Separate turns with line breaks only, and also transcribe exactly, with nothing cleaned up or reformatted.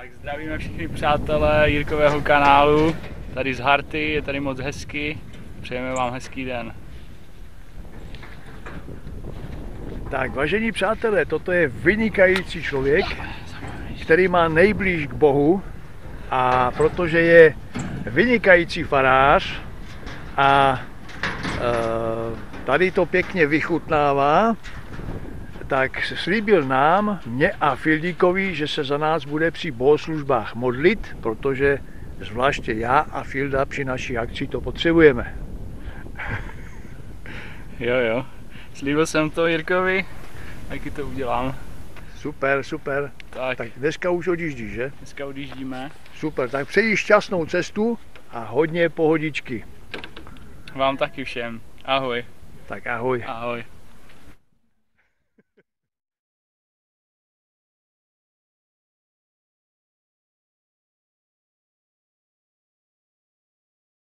Tak zdravíme všichni přátelé Jirkového kanálu, tady z Harty, je tady moc hezky, přejeme vám hezký den.
Tak vážení přátelé, toto je vynikající člověk, který má nejblíž k Bohu, a protože je vynikající farář a e, tady to pěkně vychutnává, tak slíbil nám, mě a Fildíkovi, že se za nás bude při bohoslužbách modlit, protože zvláště já a Filda při naší akci to potřebujeme.
Jo, jo. Slíbil jsem to Jirkovi, taky to udělám.
Super, super.
Tak,
Tak dneska už odjíždíš, že?
dneska odjíždíme.
Super, tak přeji šťastnou cestu a hodně pohodičky.
Vám taky všem. Ahoj.
Tak ahoj.
Ahoj.